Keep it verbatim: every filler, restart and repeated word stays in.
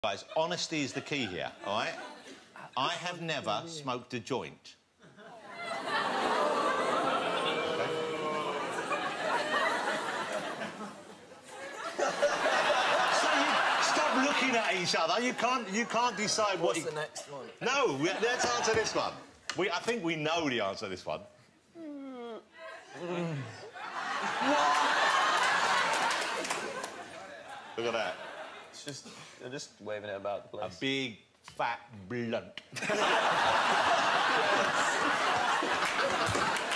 Guys, honesty is the key here, all right? I have never smoked a joint. Stop looking at each other. You can't. You can't decide what. What's you... the next one? No, we, let's answer this one. We. I think we know the answer to this one. Mm. Look at that. It's just they're just waving it about the place. A big fat blunt.